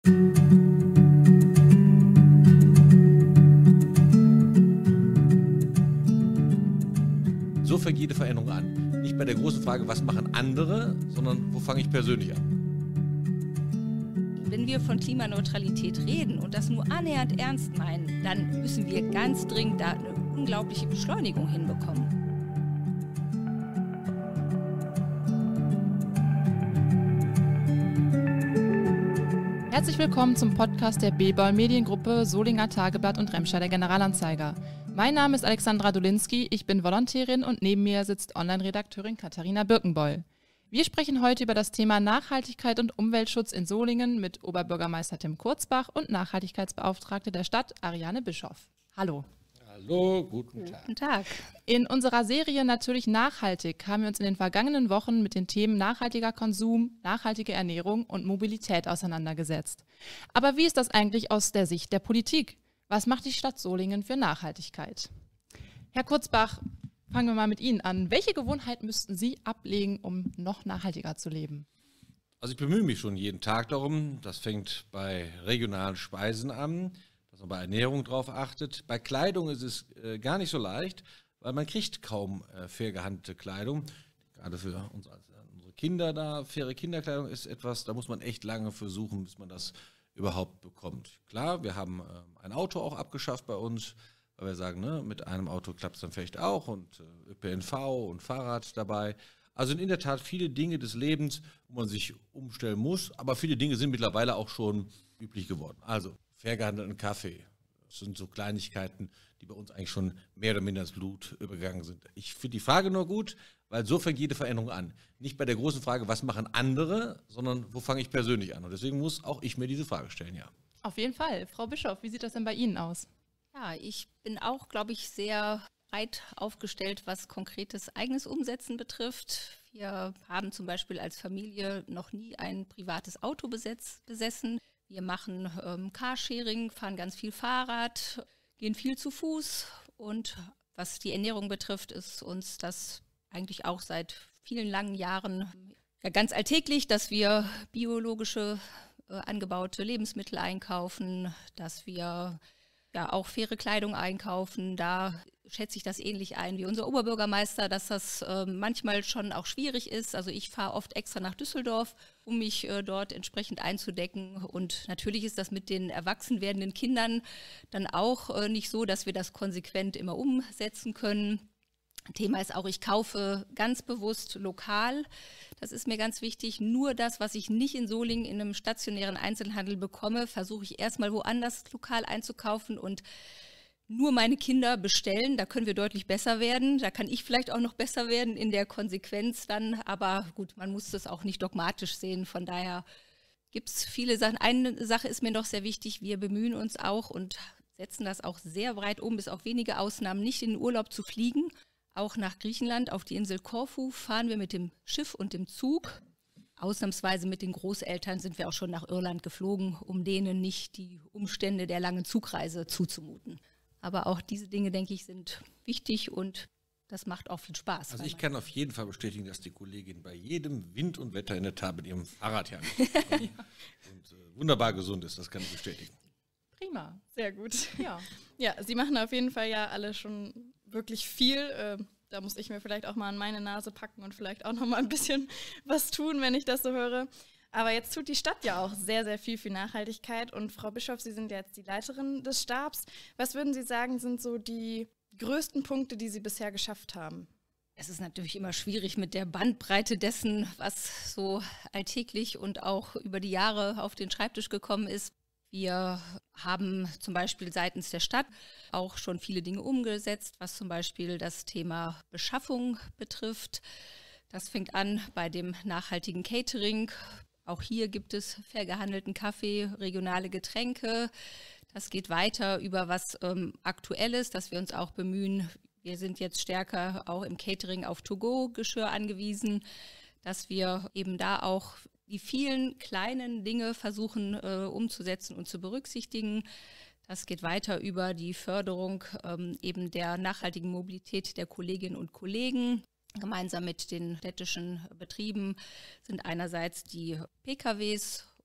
So fängt jede Veränderung an. Nicht bei der großen Frage, was machen andere, sondern wo fange ich persönlich an. Wenn wir von Klimaneutralität reden und das nur annähernd ernst meinen, dann müssen wir ganz dringend da eine unglaubliche Beschleunigung hinbekommen. Herzlich willkommen zum Podcast der BBOL Mediengruppe Solinger Tageblatt und Remscheider Generalanzeiger. Mein Name ist Alexandra Dolinski, ich bin Volontärin und neben mir sitzt Online-Redakteurin Katharina Birkenboll. Wir sprechen heute über das Thema Nachhaltigkeit und Umweltschutz in Solingen mit Oberbürgermeister Tim Kurzbach und Nachhaltigkeitsbeauftragte der Stadt Ariane Bischoff. Hallo. Hallo, guten Tag. Guten Tag. In unserer Serie Natürlich nachhaltig haben wir uns in den vergangenen Wochen mit den Themen nachhaltiger Konsum, nachhaltige Ernährung und Mobilität auseinandergesetzt. Aber wie ist das eigentlich aus der Sicht der Politik? Was macht die Stadt Solingen für Nachhaltigkeit? Herr Kurzbach, fangen wir mal mit Ihnen an. Welche Gewohnheiten müssten Sie ablegen, um noch nachhaltiger zu leben? Also ich bemühe mich schon jeden Tag darum. Das fängt bei regionalen Speisen an, dass man bei Ernährung drauf achtet. Bei Kleidung ist es gar nicht so leicht, weil man kriegt kaum fair gehandelte Kleidung. Gerade für uns, unsere Kinder da, faire Kinderkleidung ist etwas, da muss man echt lange für suchen, bis man das überhaupt bekommt. Klar, wir haben ein Auto auch abgeschafft bei uns, weil wir sagen, ne, mit einem Auto klappt es dann vielleicht auch und ÖPNV und Fahrrad dabei. Also sind in der Tat viele Dinge des Lebens, wo man sich umstellen muss, aber viele Dinge sind mittlerweile auch schon üblich geworden. Also fair gehandelten Kaffee, das sind so Kleinigkeiten, die bei uns eigentlich schon mehr oder minder ins Blut übergegangen sind. Ich finde die Frage nur gut, weil so fängt jede Veränderung an. Nicht bei der großen Frage, was machen andere, sondern wo fange ich persönlich an. Und deswegen muss auch ich mir diese Frage stellen, ja. Auf jeden Fall. Frau Bischoff, wie sieht das denn bei Ihnen aus? Ja, ich bin auch, glaube ich, sehr breit aufgestellt, was konkretes eigenes Umsetzen betrifft. Wir haben zum Beispiel als Familie noch nie ein privates Auto besessen. Wir machen Carsharing, fahren ganz viel Fahrrad, gehen viel zu Fuß. Und was die Ernährung betrifft, ist uns das eigentlich auch seit vielen langen Jahren ja, ganz alltäglich, dass wir biologische angebaute Lebensmittel einkaufen, dass wir ja auch faire Kleidung einkaufen. Da schätze ich das ähnlich ein wie unser Oberbürgermeister, dass das manchmal schon auch schwierig ist. Also ich fahre oft extra nach Düsseldorf, um mich dort entsprechend einzudecken. Und natürlich ist das mit den erwachsen werdenden Kindern dann auch nicht so, dass wir das konsequent immer umsetzen können. Thema ist auch, ich kaufe ganz bewusst lokal. Das ist mir ganz wichtig. Nur das, was ich nicht in Solingen in einem stationären Einzelhandel bekomme, versuche ich erstmal woanders lokal einzukaufen und nur meine Kinder bestellen. Da können wir deutlich besser werden. Da kann ich vielleicht auch noch besser werden in der Konsequenz dann. Aber gut, man muss das auch nicht dogmatisch sehen. Von daher gibt es viele Sachen. Eine Sache ist mir noch sehr wichtig. Wir bemühen uns auch und setzen das auch sehr breit um, bis auf wenige Ausnahmen, nicht in den Urlaub zu fliegen. Auch nach Griechenland, auf die Insel Korfu, fahren wir mit dem Schiff und dem Zug. Ausnahmsweise mit den Großeltern sind wir auch schon nach Irland geflogen, um denen nicht die Umstände der langen Zugreise zuzumuten. Aber auch diese Dinge, denke ich, sind wichtig und das macht auch viel Spaß. Also ich kann auf jeden Fall bestätigen, dass die Kollegin bei jedem Wind und Wetter in der Tat mit ihrem Fahrrad ja und wunderbar gesund ist, das kann ich bestätigen. Prima, sehr gut. Ja, Sie machen auf jeden Fall ja alle schon wirklich viel. Da muss ich mir vielleicht auch mal an meine Nase packen und vielleicht auch noch mal ein bisschen was tun, wenn ich das so höre. Aber jetzt tut die Stadt ja auch sehr, sehr viel für Nachhaltigkeit. Und Frau Bischoff, Sie sind ja jetzt die Leiterin des Stabs. Was würden Sie sagen, sind so die größten Punkte, die Sie bisher geschafft haben? Es ist natürlich immer schwierig mit der Bandbreite dessen, was so alltäglich und auch über die Jahre auf den Schreibtisch gekommen ist. Wir haben zum Beispiel seitens der Stadt auch schon viele Dinge umgesetzt, was zum Beispiel das Thema Beschaffung betrifft. Das fängt an bei dem nachhaltigen Catering. Auch hier gibt es fair gehandelten Kaffee, regionale Getränke. Das geht weiter über was Aktuelles, dass wir uns auch bemühen. Wir sind jetzt stärker auch im Catering auf To-Go-Geschirr angewiesen, dass wir eben da auch die vielen kleinen Dinge versuchen umzusetzen und zu berücksichtigen. Das geht weiter über die Förderung eben der nachhaltigen Mobilität der Kolleginnen und Kollegen. Gemeinsam mit den städtischen Betrieben sind einerseits die PKWs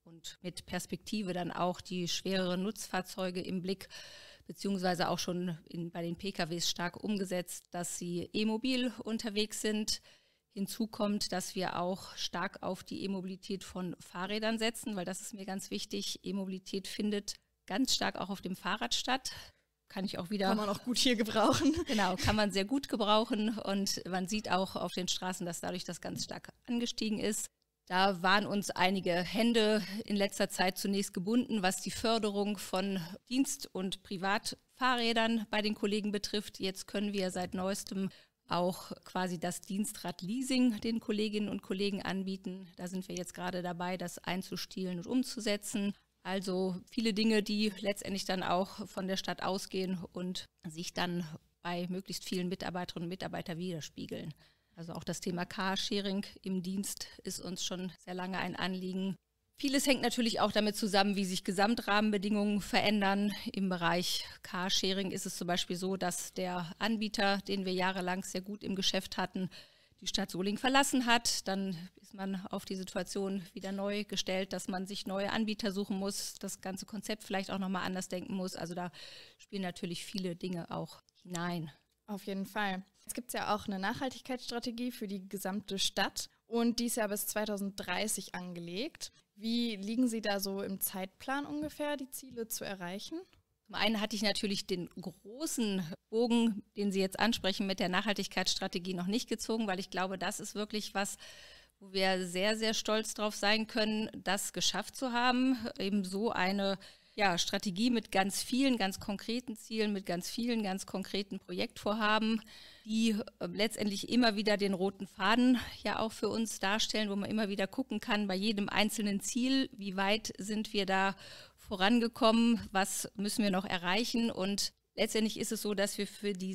und mit Perspektive dann auch die schwereren Nutzfahrzeuge im Blick, beziehungsweise auch schon bei den PKWs stark umgesetzt, dass sie e-mobil unterwegs sind. Hinzu kommt, dass wir auch stark auf die E-Mobilität von Fahrrädern setzen, weil das ist mir ganz wichtig. E-Mobilität findet ganz stark auch auf dem Fahrrad statt. Kann man auch gut hier gebrauchen. Genau, kann man sehr gut gebrauchen und man sieht auch auf den Straßen, dass dadurch das ganz stark angestiegen ist. Da waren uns einige Hände in letzter Zeit zunächst gebunden, was die Förderung von Dienst- und Privatfahrrädern bei den Kollegen betrifft. Jetzt können wir seit neuestem auch quasi das Dienstrad-Leasing den Kolleginnen und Kollegen anbieten. Da sind wir jetzt gerade dabei, das einzustielen und umzusetzen. Also viele Dinge, die letztendlich dann auch von der Stadt ausgehen und sich dann bei möglichst vielen Mitarbeiterinnen und Mitarbeitern widerspiegeln. Also auch das Thema Carsharing im Dienst ist uns schon sehr lange ein Anliegen. Vieles hängt natürlich auch damit zusammen, wie sich Gesamtrahmenbedingungen verändern. Im Bereich Carsharing ist es zum Beispiel so, dass der Anbieter, den wir jahrelang sehr gut im Geschäft hatten, die Stadt Solingen verlassen hat. Dann ist man auf die Situation wieder neu gestellt, dass man sich neue Anbieter suchen muss, das ganze Konzept vielleicht auch nochmal anders denken muss. Also da spielen natürlich viele Dinge auch hinein. Auf jeden Fall. Es gibt ja auch eine Nachhaltigkeitsstrategie für die gesamte Stadt und die ist ja bis 2030 angelegt. Wie liegen Sie da so im Zeitplan ungefähr, die Ziele zu erreichen? Zum einen hatte ich natürlich den großen Bogen, den Sie jetzt ansprechen, mit der Nachhaltigkeitsstrategie noch nicht gezogen, weil ich glaube, das ist wirklich was, wo wir sehr, sehr stolz drauf sein können, das geschafft zu haben, eben so eine Strategie mit ganz vielen, ganz konkreten Zielen, mit ganz vielen, ganz konkreten Projektvorhaben, die letztendlich immer wieder den roten Faden ja auch für uns darstellen, wo man immer wieder gucken kann, bei jedem einzelnen Ziel, wie weit sind wir da vorangekommen, was müssen wir noch erreichen. Und letztendlich ist es so, dass wir für die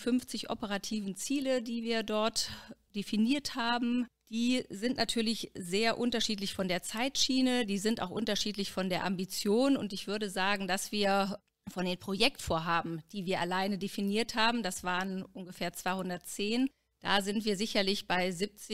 56 operativen Ziele, die wir dort definiert haben, die sind natürlich sehr unterschiedlich von der Zeitschiene, die sind auch unterschiedlich von der Ambition und ich würde sagen, dass wir von den Projektvorhaben, die wir alleine definiert haben, das waren ungefähr 210, da sind wir sicherlich bei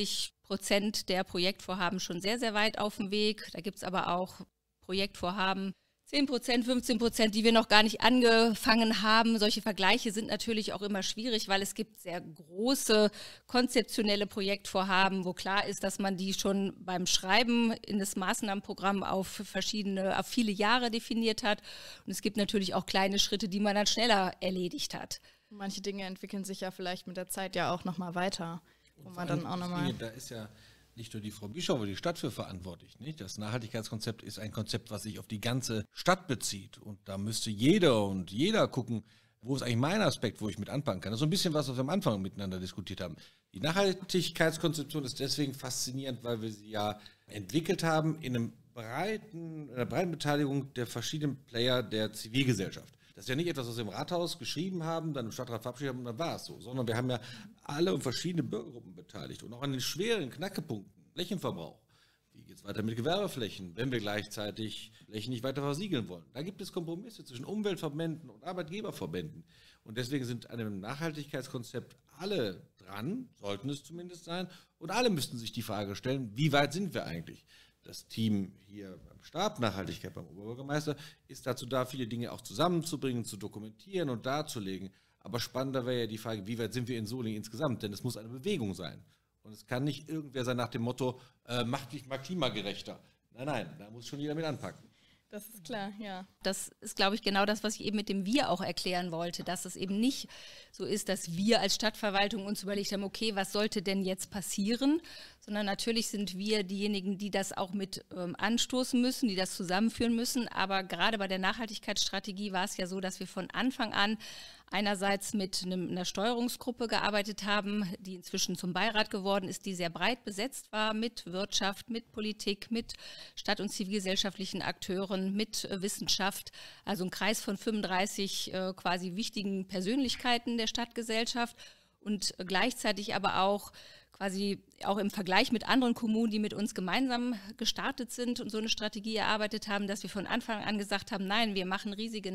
70% der Projektvorhaben schon sehr, sehr weit auf dem Weg. Da gibt es aber auch Projektvorhaben, 10%, 15%, die wir noch gar nicht angefangen haben. Solche Vergleiche sind natürlich auch immer schwierig, weil es gibt sehr große konzeptionelle Projektvorhaben, wo klar ist, dass man die schon beim Schreiben in das Maßnahmenprogramm auf viele Jahre definiert hat. Und es gibt natürlich auch kleine Schritte, die man dann schneller erledigt hat. Manche Dinge entwickeln sich ja vielleicht mit der Zeit ja auch nochmal weiter. Wo man dann auch nochmal. Da ist ja nicht nur die Frau Bischof, die Stadt für verantwortlich. Nicht? Das Nachhaltigkeitskonzept ist ein Konzept, was sich auf die ganze Stadt bezieht. Und da müsste jeder gucken, wo ist eigentlich mein Aspekt, wo ich mit anpacken kann. Das ist so ein bisschen was wir am Anfang miteinander diskutiert haben. Die Nachhaltigkeitskonzeption ist deswegen faszinierend, weil wir sie ja entwickelt haben in einer breiten Beteiligung der verschiedenen Player der Zivilgesellschaft. Das ist ja nicht etwas, was wir im Rathaus geschrieben haben, dann im Stadtrat verabschiedet haben und dann war es so, sondern wir haben ja alle und verschiedene Bürgergruppen beteiligt und auch an den schweren Knackepunkten, Flächenverbrauch. Wie geht es weiter mit Gewerbeflächen, wenn wir gleichzeitig Flächen nicht weiter versiegeln wollen? Da gibt es Kompromisse zwischen Umweltverbänden und Arbeitgeberverbänden. Und deswegen sind an dem Nachhaltigkeitskonzept alle dran, sollten es zumindest sein, und alle müssten sich die Frage stellen, wie weit sind wir eigentlich? Das Team hier beim Stab Nachhaltigkeit beim Oberbürgermeister ist dazu da, viele Dinge auch zusammenzubringen, zu dokumentieren und darzulegen. Aber spannender wäre ja die Frage, wie weit sind wir in Solingen insgesamt? Denn es muss eine Bewegung sein. Und es kann nicht irgendwer sein nach dem Motto, mach dich mal klimagerechter. Nein, da muss schon jeder mit anpacken. Das ist klar, ja. Das ist, glaube ich, genau das, was ich eben mit dem Wir auch erklären wollte, dass es eben nicht so ist, dass wir als Stadtverwaltung uns überlegt haben, okay, was sollte denn jetzt passieren, sondern natürlich sind wir diejenigen, die das auch mit anstoßen müssen, die das zusammenführen müssen, aber gerade bei der Nachhaltigkeitsstrategie war es ja so, dass wir von Anfang an einerseits mit einer Steuerungsgruppe gearbeitet haben, die inzwischen zum Beirat geworden ist, die sehr breit besetzt war mit Wirtschaft, mit Politik, mit stadt- und zivilgesellschaftlichen Akteuren, mit Wissenschaft, also ein Kreis von 35 quasi wichtigen Persönlichkeiten der Stadtgesellschaft und gleichzeitig aber auch quasi auch im Vergleich mit anderen Kommunen, die mit uns gemeinsam gestartet sind und so eine Strategie erarbeitet haben, dass wir von Anfang an gesagt haben, nein, wir machen riesige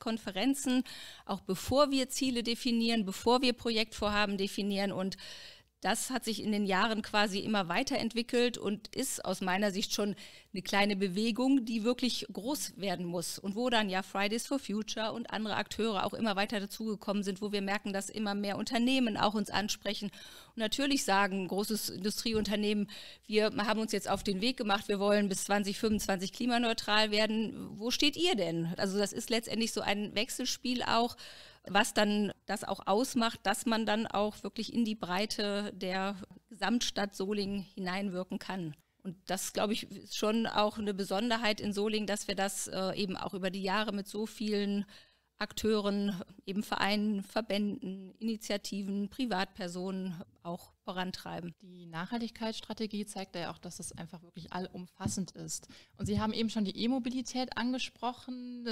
Nachhaltigkeitskonferenzen, auch bevor wir Ziele definieren, bevor wir Projektvorhaben definieren und das hat sich in den Jahren quasi immer weiterentwickelt und ist aus meiner Sicht schon eine kleine Bewegung, die wirklich groß werden muss. Und wo dann ja Fridays for Future und andere Akteure auch immer weiter dazugekommen sind, wo wir merken, dass immer mehr Unternehmen auch uns ansprechen. Und natürlich sagen großes Industrieunternehmen, wir haben uns jetzt auf den Weg gemacht, wir wollen bis 2025 klimaneutral werden. Wo steht ihr denn? Also das ist letztendlich so ein Wechselspiel auch, was dann das auch ausmacht, dass man dann auch wirklich in die Breite der Gesamtstadt Solingen hineinwirken kann. Und das, glaube ich, ist schon auch eine Besonderheit in Solingen, dass wir das eben auch über die Jahre mit so vielen Akteuren, eben Vereinen, Verbänden, Initiativen, Privatpersonen auch vorantreiben. Die Nachhaltigkeitsstrategie zeigt ja auch, dass es einfach wirklich allumfassend ist. Und Sie haben eben schon die E-Mobilität angesprochen.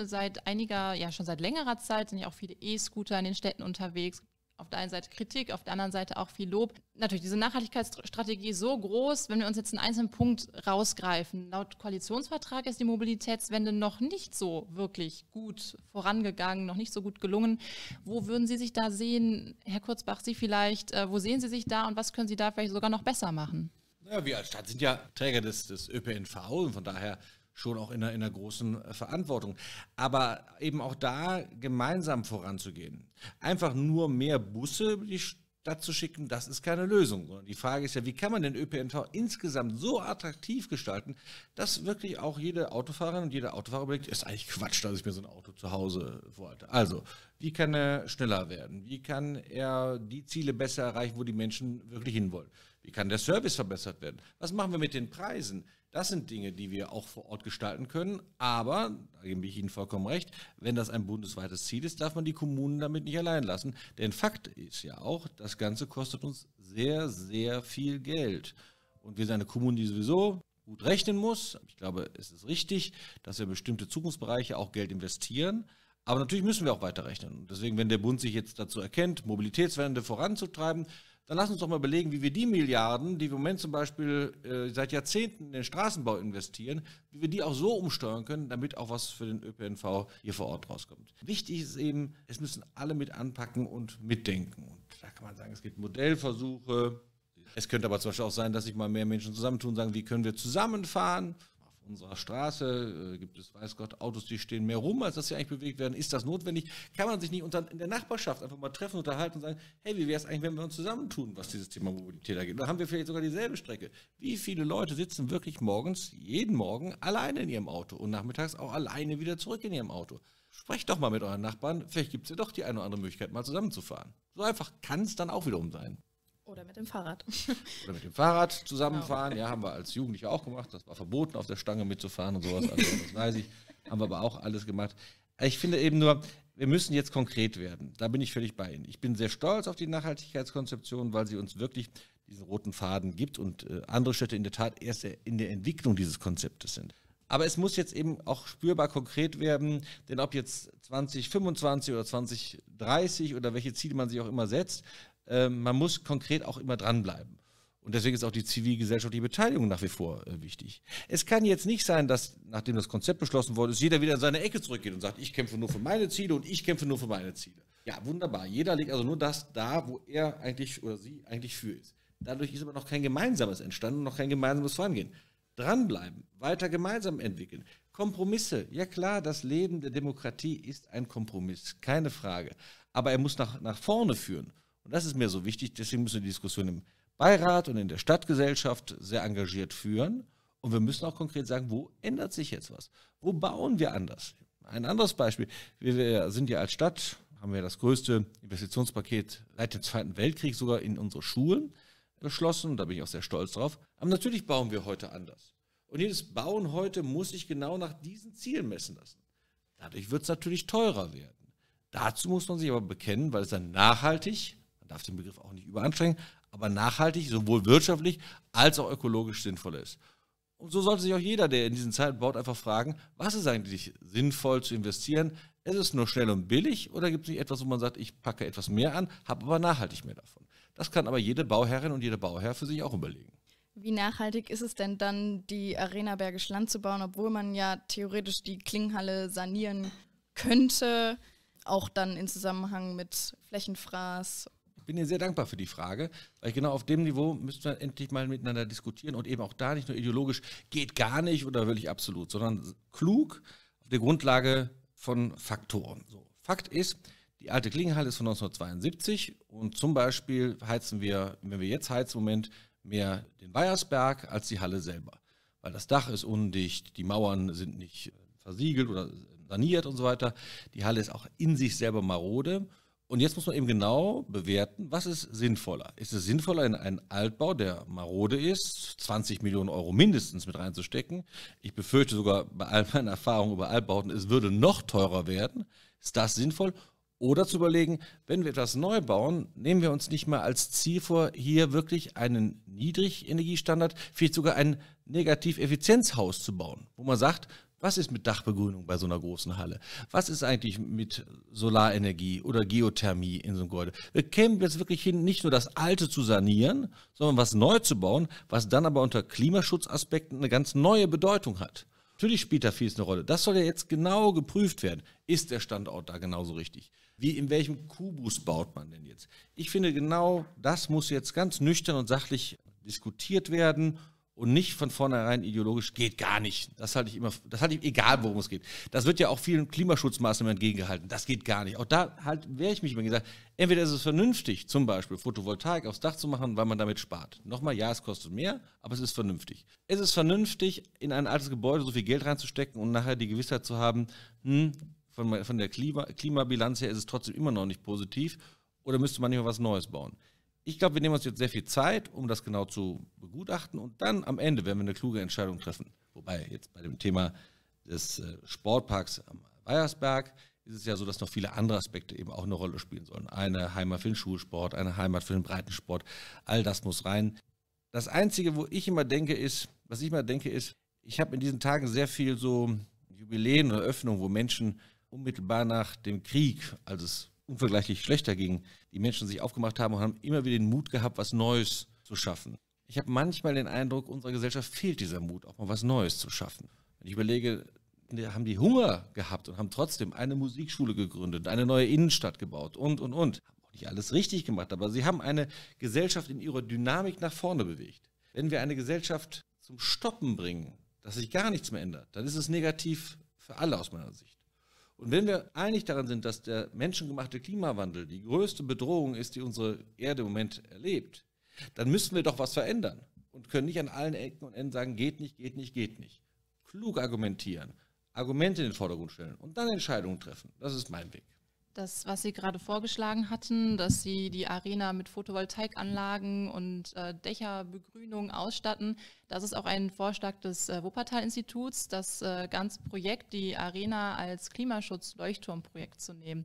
Schon seit längerer Zeit sind ja auch viele E-Scooter in den Städten unterwegs. Auf der einen Seite Kritik, auf der anderen Seite auch viel Lob. Natürlich, diese Nachhaltigkeitsstrategie ist so groß, wenn wir uns jetzt einen einzelnen Punkt rausgreifen. Laut Koalitionsvertrag ist die Mobilitätswende noch nicht so wirklich gut vorangegangen, noch nicht so gut gelungen. Wo würden Sie sich da sehen, Herr Kurzbach, Sie vielleicht, wo sehen Sie sich da und was können Sie da vielleicht sogar noch besser machen? Ja, wir als Stadt sind ja Träger des ÖPNV und von daher schon auch in einer großen Verantwortung. Aber eben auch da gemeinsam voranzugehen. Einfach nur mehr Busse in die Stadt zu schicken, das ist keine Lösung. Die Frage ist ja, wie kann man den ÖPNV insgesamt so attraktiv gestalten, dass wirklich auch jede Autofahrerin und jeder Autofahrer überlegt, ist eigentlich Quatsch, dass ich mir so ein Auto zu Hause vorhalte. Also, wie kann er schneller werden? Wie kann er die Ziele besser erreichen, wo die Menschen wirklich hinwollen? Wie kann der Service verbessert werden? Was machen wir mit den Preisen? Das sind Dinge, die wir auch vor Ort gestalten können, aber, da gebe ich Ihnen vollkommen recht, wenn das ein bundesweites Ziel ist, darf man die Kommunen damit nicht allein lassen. Denn Fakt ist ja auch, das Ganze kostet uns sehr, sehr viel Geld. Und wir sind eine Kommune, die sowieso gut rechnen muss. Ich glaube, es ist richtig, dass wir in bestimmte Zukunftsbereiche auch Geld investieren. Aber natürlich müssen wir auch weiterrechnen. Und deswegen, wenn der Bund sich jetzt dazu erkennt, Mobilitätswende voranzutreiben, dann lass uns doch mal überlegen, wie wir die Milliarden, die wir im Moment zum Beispiel seit Jahrzehnten in den Straßenbau investieren, wie wir die auch so umsteuern können, damit auch was für den ÖPNV hier vor Ort rauskommt. Wichtig ist eben, es müssen alle mit anpacken und mitdenken. Und da kann man sagen, es gibt Modellversuche. Es könnte aber zum Beispiel auch sein, dass sich mal mehr Menschen zusammentun und sagen, wie können wir zusammenfahren? Auf unserer Straße gibt es, weiß Gott, Autos, die stehen mehr rum, als dass sie eigentlich bewegt werden. Ist das notwendig? Kann man sich nicht in der Nachbarschaft einfach mal treffen, unterhalten und sagen, hey, wie wäre es eigentlich, wenn wir uns zusammentun, was dieses Thema Mobilität angeht? Oder haben wir vielleicht sogar dieselbe Strecke? Wie viele Leute sitzen wirklich morgens, jeden Morgen, alleine in ihrem Auto und nachmittags auch alleine wieder zurück in ihrem Auto? Sprecht doch mal mit euren Nachbarn, vielleicht gibt es ja doch die eine oder andere Möglichkeit, mal zusammenzufahren. So einfach kann es dann auch wiederum sein. Oder mit dem Fahrrad. Oder mit dem Fahrrad zusammenfahren, ja, haben wir als Jugendliche auch gemacht. Das war verboten, auf der Stange mitzufahren und sowas. Also, das weiß ich, haben wir aber auch alles gemacht. Ich finde eben nur, wir müssen jetzt konkret werden. Da bin ich völlig bei Ihnen. Ich bin sehr stolz auf die Nachhaltigkeitskonzeption, weil sie uns wirklich diesen roten Faden gibt und andere Städte in der Tat erst in der Entwicklung dieses Konzeptes sind. Aber es muss jetzt eben auch spürbar konkret werden, denn ob jetzt 2025 oder 2030 oder welche Ziele man sich auch immer setzt, man muss konkret auch immer dranbleiben. Und deswegen ist auch die zivilgesellschaftliche Beteiligung nach wie vor wichtig. Es kann jetzt nicht sein, dass, nachdem das Konzept beschlossen worden ist, jeder wieder in seine Ecke zurückgeht und sagt, ich kämpfe nur für meine Ziele und ich kämpfe nur für meine Ziele. Ja, wunderbar. Jeder legt also nur das da, wo er eigentlich oder sie eigentlich für ist. Dadurch ist aber noch kein Gemeinsames entstanden und noch kein gemeinsames Vorangehen. Dranbleiben, weiter gemeinsam entwickeln. Kompromisse. Ja klar, das Leben der Demokratie ist ein Kompromiss, keine Frage. Aber er muss nach vorne führen. Und das ist mir so wichtig, deswegen müssen wir die Diskussion im Beirat und in der Stadtgesellschaft sehr engagiert führen. Und wir müssen auch konkret sagen, wo ändert sich jetzt was? Wo bauen wir anders? Ein anderes Beispiel, wir sind ja als Stadt, haben wir das größte Investitionspaket seit dem Zweiten Weltkrieg sogar in unsere Schulen beschlossen. Da bin ich auch sehr stolz drauf. Aber natürlich bauen wir heute anders. Und jedes Bauen heute muss sich genau nach diesen Zielen messen lassen. Dadurch wird es natürlich teurer werden. Dazu muss man sich aber bekennen, weil es dann nachhaltig, man darf den Begriff auch nicht überanstrengen, aber nachhaltig, sowohl wirtschaftlich als auch ökologisch sinnvoll ist. Und so sollte sich auch jeder, der in diesen Zeiten baut, einfach fragen, was ist eigentlich sinnvoll zu investieren? Ist es nur schnell und billig oder gibt es nicht etwas, wo man sagt, ich packe etwas mehr an, habe aber nachhaltig mehr davon? Das kann aber jede Bauherrin und jeder Bauherr für sich auch überlegen. Wie nachhaltig ist es denn dann, die Arena Bergisch Land zu bauen, obwohl man ja theoretisch die Klingenhalle sanieren könnte, auch dann in Zusammenhang mit Flächenfraß? bin Ihnen sehr dankbar für die Frage, weil genau auf dem Niveau müssen wir endlich mal miteinander diskutieren und eben auch da nicht nur ideologisch, geht gar nicht oder wirklich absolut, sondern klug auf der Grundlage von Faktoren. So, Fakt ist, die alte Klingenhalle ist von 1972 und zum Beispiel heizen wir, wenn wir jetzt heizen im Moment, mehr den Weiersberg als die Halle selber. Weil das Dach ist undicht, die Mauern sind nicht versiegelt oder saniert und so weiter. Die Halle ist auch in sich selber marode. Und jetzt muss man eben genau bewerten, was ist sinnvoller. Ist es sinnvoller, in einen Altbau, der marode ist, 20 Millionen Euro mindestens mit reinzustecken? Ich befürchte sogar bei all meinen Erfahrungen über Altbauten, es würde noch teurer werden. Ist das sinnvoll? Oder zu überlegen, wenn wir etwas neu bauen, nehmen wir uns nicht mal als Ziel vor, hier wirklich einen Niedrigenergiestandard, vielleicht sogar ein Negativ-Effizienzhaus zu bauen, wo man sagt, was ist mit Dachbegrünung bei so einer großen Halle? Was ist eigentlich mit Solarenergie oder Geothermie in so einem Gebäude? Wir kämen jetzt wirklich hin, nicht nur das Alte zu sanieren, sondern was neu zu bauen, was dann aber unter Klimaschutzaspekten eine ganz neue Bedeutung hat. Natürlich spielt da vieles eine Rolle. Das soll ja jetzt genau geprüft werden. Ist der Standort da genauso richtig? Wie in welchem Kubus baut man denn jetzt? Ich finde, genau das muss jetzt ganz nüchtern und sachlich diskutiert werden und nicht von vornherein ideologisch, geht gar nicht. Das halte ich egal, worum es geht. Das wird ja auch vielen Klimaschutzmaßnahmen entgegengehalten. Das geht gar nicht. Auch da wehre ich mich immer gesagt, entweder ist es vernünftig, zum Beispiel Photovoltaik aufs Dach zu machen, weil man damit spart. Nochmal, ja, es kostet mehr, aber es ist vernünftig. Es ist vernünftig, in ein altes Gebäude so viel Geld reinzustecken und nachher die Gewissheit zu haben, von der Klimabilanz her ist es trotzdem immer noch nicht positiv, oder müsste man nicht mal was Neues bauen? Ich glaube, wir nehmen uns jetzt sehr viel Zeit, um das genau zu begutachten und dann am Ende werden wir eine kluge Entscheidung treffen. Wobei jetzt bei dem Thema des Sportparks am Weiersberg ist es ja so, dass noch viele andere Aspekte eben auch eine Rolle spielen sollen. Eine Heimat für den Schulsport, eine Heimat für den Breitensport, all das muss rein. Das Einzige, was ich immer denke, ist, ich habe in diesen Tagen sehr viel so Jubiläen oder Öffnungen, wo Menschen unmittelbar nach dem Krieg, als es unvergleichlich schlechter ging, die Menschen sich aufgemacht haben und haben immer wieder den Mut gehabt, was Neues zu schaffen. Ich habe manchmal den Eindruck, unserer Gesellschaft fehlt dieser Mut, auch mal was Neues zu schaffen. Wenn ich überlege, haben die Hunger gehabt und haben trotzdem eine Musikschule gegründet, eine neue Innenstadt gebaut und. Haben auch nicht alles richtig gemacht, aber sie haben eine Gesellschaft in ihrer Dynamik nach vorne bewegt. Wenn wir eine Gesellschaft zum Stoppen bringen, dass sich gar nichts mehr ändert, dann ist es negativ für alle aus meiner Sicht. Und wenn wir einig daran sind, dass der menschengemachte Klimawandel die größte Bedrohung ist, die unsere Erde im Moment erlebt, dann müssen wir doch was verändern und können nicht an allen Ecken und Enden sagen, geht nicht, geht nicht, geht nicht. Klug argumentieren, Argumente in den Vordergrund stellen und dann Entscheidungen treffen. Das ist mein Weg. Das, was Sie gerade vorgeschlagen hatten, dass Sie die Arena mit Photovoltaikanlagen und Dächerbegrünung ausstatten, das ist auch ein Vorschlag des Wuppertal-Instituts, das ganze Projekt, die Arena als Klimaschutz-Leuchtturmprojekt zu nehmen.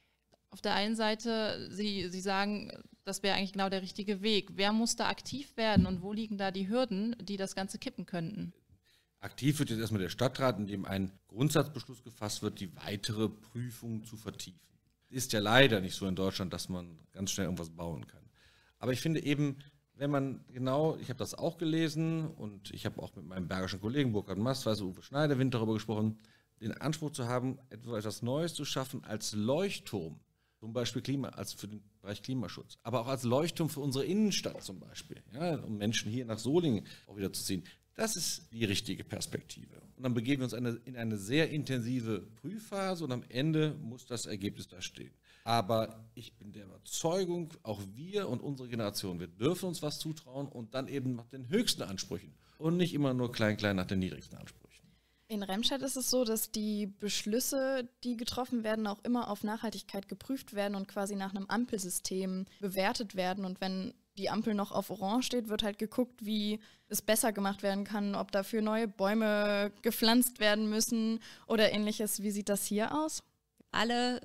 Auf der einen Seite, Sie sagen, das wäre eigentlich genau der richtige Weg. Wer muss da aktiv werden und wo liegen da die Hürden, die das Ganze kippen könnten? Aktiv wird jetzt erstmal der Stadtrat, in dem ein Grundsatzbeschluss gefasst wird, die weitere Prüfung zu vertiefen. Ist ja leider nicht so in Deutschland, dass man ganz schnell irgendwas bauen kann. Aber ich finde eben, wenn man genau, ich habe das auch gelesen und ich habe auch mit meinem bergischen Kollegen Burkhard Mastweise, Uwe Schneiderwind darüber gesprochen, den Anspruch zu haben, etwas Neues zu schaffen als Leuchtturm, zum Beispiel als für den Bereich Klimaschutz, aber auch als Leuchtturm für unsere Innenstadt zum Beispiel, ja, um Menschen hier nach Solingen auch wieder zu ziehen. Das ist die richtige Perspektive. Und dann begeben wir uns in eine sehr intensive Prüfphase und am Ende muss das Ergebnis da stehen. Aber ich bin der Überzeugung, auch wir und unsere Generation, wir dürfen uns was zutrauen und dann eben nach den höchsten Ansprüchen und nicht immer nur klein nach den niedrigsten Ansprüchen. In Remscheid ist es so, dass die Beschlüsse, die getroffen werden, auch immer auf Nachhaltigkeit geprüft werden und quasi nach einem Ampelsystem bewertet werden. Und wenn die Ampel noch auf Orange steht, wird halt geguckt, wie es besser gemacht werden kann, ob dafür neue Bäume gepflanzt werden müssen oder ähnliches. Wie sieht das hier aus? Alle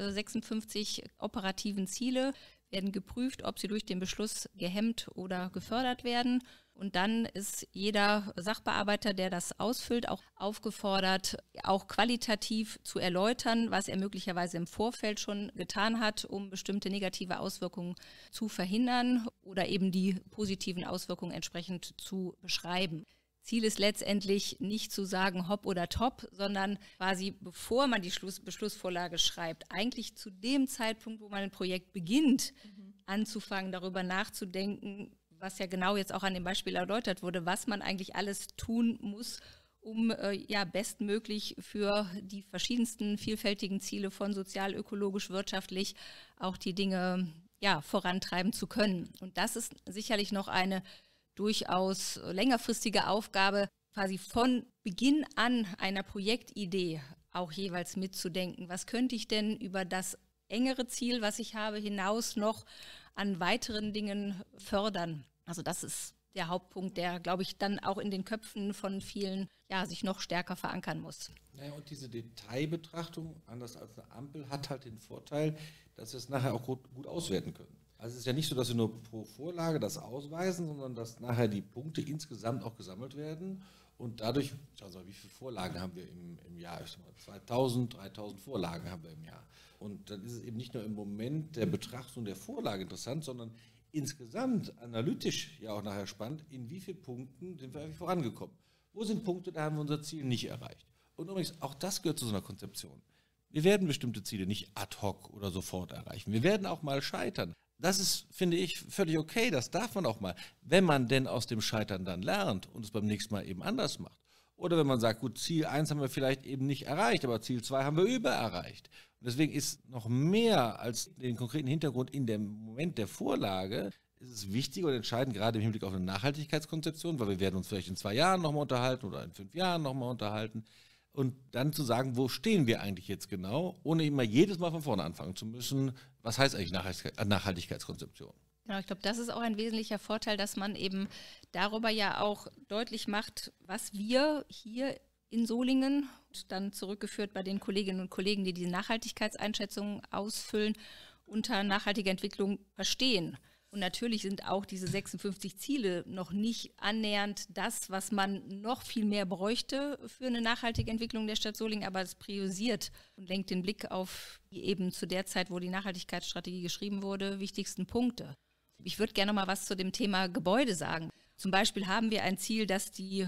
56 operativen Ziele werden geprüft, ob sie durch den Beschluss gehemmt oder gefördert werden. Und dann ist jeder Sachbearbeiter, der das ausfüllt, auch aufgefordert, auch qualitativ zu erläutern, was er möglicherweise im Vorfeld schon getan hat, um bestimmte negative Auswirkungen zu verhindern oder eben die positiven Auswirkungen entsprechend zu beschreiben. Ziel ist letztendlich nicht zu sagen hopp oder top, sondern quasi bevor man die Beschlussvorlage schreibt, eigentlich zu dem Zeitpunkt, wo man ein Projekt beginnt, anzufangen, darüber nachzudenken, was ja genau jetzt auch an dem Beispiel erläutert wurde, was man eigentlich alles tun muss, um bestmöglich für die verschiedensten vielfältigen Ziele von sozial, ökologisch, wirtschaftlich auch die Dinge vorantreiben zu können. Und das ist sicherlich noch eine durchaus längerfristige Aufgabe, quasi von Beginn an einer Projektidee auch jeweils mitzudenken. Was könnte ich denn über das engere Ziel, was ich habe, hinaus noch an weiteren Dingen fördern? Also das ist der Hauptpunkt, der, glaube ich, dann auch in den Köpfen von vielen sich noch stärker verankern muss. Naja, und diese Detailbetrachtung, anders als eine Ampel, hat halt den Vorteil, dass wir es nachher auch gut auswerten können. Also es ist ja nicht so, dass wir nur pro Vorlage das ausweisen, sondern dass nachher die Punkte insgesamt auch gesammelt werden. Und dadurch, also wie viele Vorlagen haben wir im Jahr? 2000, 3000 Vorlagen haben wir im Jahr. Und dann ist es eben nicht nur im Moment der Betrachtung der Vorlage interessant, sondern insgesamt analytisch ja auch nachher spannend, in wie vielen Punkten sind wir eigentlich vorangekommen. Wo sind Punkte, da haben wir unser Ziel nicht erreicht. Und übrigens, auch das gehört zu so einer Konzeption. Wir werden bestimmte Ziele nicht ad hoc oder sofort erreichen. Wir werden auch mal scheitern. Das ist, finde ich, völlig okay, das darf man auch mal, wenn man denn aus dem Scheitern dann lernt und es beim nächsten Mal eben anders macht. Oder wenn man sagt, gut, Ziel 1 haben wir vielleicht eben nicht erreicht, aber Ziel 2 haben wir übererreicht. Und deswegen ist noch mehr als den konkreten Hintergrund in dem Moment der Vorlage, ist es wichtig und entscheidend, gerade im Hinblick auf eine Nachhaltigkeitskonzeption, weil wir werden uns vielleicht in 2 Jahren nochmal unterhalten oder in 5 Jahren nochmal unterhalten. Und dann zu sagen, wo stehen wir eigentlich jetzt genau, ohne immer jedes Mal von vorne anfangen zu müssen, was heißt eigentlich Nachhaltigkeitskonzeption? Genau, ich glaube, das ist auch ein wesentlicher Vorteil, dass man eben darüber ja auch deutlich macht, was wir hier in Solingen, dann zurückgeführt bei den Kolleginnen und Kollegen, die diese Nachhaltigkeitseinschätzungen ausfüllen, unter nachhaltiger Entwicklung verstehen. Und natürlich sind auch diese 56 Ziele noch nicht annähernd das, was man noch viel mehr bräuchte für eine nachhaltige Entwicklung der Stadt Solingen, aber es priorisiert und lenkt den Blick auf die eben zu der Zeit, wo die Nachhaltigkeitsstrategie geschrieben wurde, wichtigsten Punkte. Ich würde gerne noch mal was zu dem Thema Gebäude sagen. Zum Beispiel haben wir ein Ziel, dass die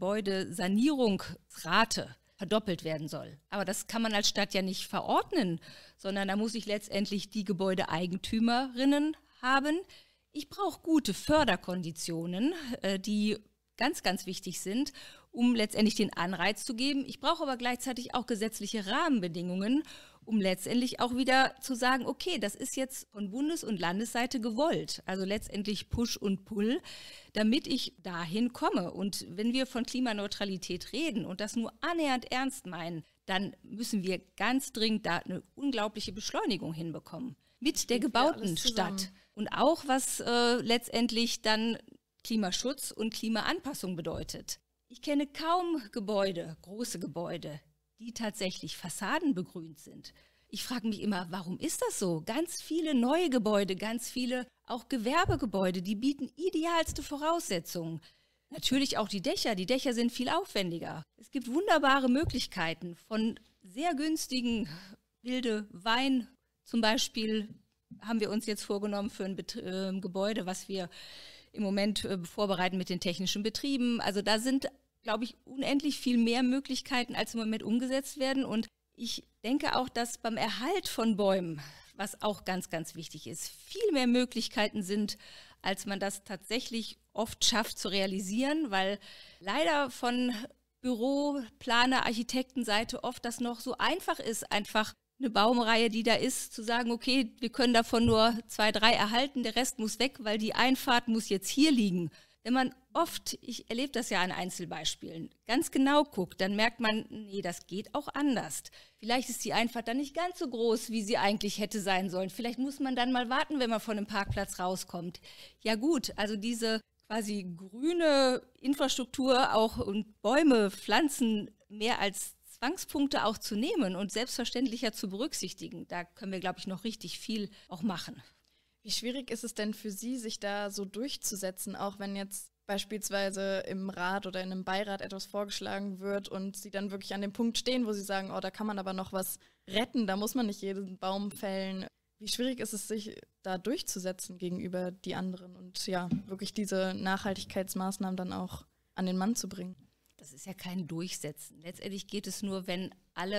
Gebäudesanierungsrate verdoppelt werden soll. Aber das kann man als Stadt ja nicht verordnen, sondern da muss ich letztendlich die Gebäudeeigentümerinnen haben. Ich brauche gute Förderkonditionen, die ganz, ganz wichtig sind, um letztendlich den Anreiz zu geben. Ich brauche aber gleichzeitig auch gesetzliche Rahmenbedingungen, um letztendlich auch wieder zu sagen, okay, das ist jetzt von Bundes- und Landesseite gewollt. Also letztendlich Push und Pull, damit ich dahin komme. Und wenn wir von Klimaneutralität reden und das nur annähernd ernst meinen, dann müssen wir ganz dringend da eine unglaubliche Beschleunigung hinbekommen. Mit der gebauten Stadt. Und auch was letztendlich dann Klimaschutz und Klimaanpassung bedeutet. Ich kenne kaum Gebäude, große Gebäude, die tatsächlich fassadenbegrünt sind. Ich frage mich immer, warum ist das so? Ganz viele neue Gebäude, ganz viele auch Gewerbegebäude, die bieten idealste Voraussetzungen. Natürlich auch die Dächer sind viel aufwendiger. Es gibt wunderbare Möglichkeiten von sehr günstigen wilde Wein. Zum Beispiel haben wir uns jetzt vorgenommen für ein Gebäude, was wir im Moment vorbereiten mit den technischen Betrieben. Also da sind, glaube ich, unendlich viel mehr Möglichkeiten, als im Moment umgesetzt werden. Und ich denke auch, dass beim Erhalt von Bäumen, was auch ganz, ganz wichtig ist, viel mehr Möglichkeiten sind, als man das tatsächlich oft schafft zu realisieren, weil leider von Büro-, Planer-, Architektenseite oft das noch so einfach ist, einfach eine Baumreihe, die da ist, zu sagen, okay, wir können davon nur 2, 3 erhalten, der Rest muss weg, weil die Einfahrt muss jetzt hier liegen. Wenn man oft, ich erlebe das ja an Einzelbeispielen, ganz genau guckt, dann merkt man, nee, das geht auch anders. Vielleicht ist die Einfahrt dann nicht ganz so groß, wie sie eigentlich hätte sein sollen. Vielleicht muss man dann mal warten, wenn man von einem Parkplatz rauskommt. Ja gut, also diese quasi grüne Infrastruktur auch und Bäume, Pflanzen mehr als Zwangspunkte auch zu nehmen und selbstverständlicher zu berücksichtigen. Da können wir, glaube ich, noch richtig viel auch machen. Wie schwierig ist es denn für Sie, sich da so durchzusetzen, auch wenn jetzt beispielsweise im Rat oder in einem Beirat etwas vorgeschlagen wird und Sie dann wirklich an dem Punkt stehen, wo Sie sagen, oh, da kann man aber noch was retten, da muss man nicht jeden Baum fällen. Wie schwierig ist es, sich da durchzusetzen gegenüber die anderen und ja, wirklich diese Nachhaltigkeitsmaßnahmen dann auch an den Mann zu bringen? Das ist ja kein Durchsetzen. Letztendlich geht es nur, wenn alle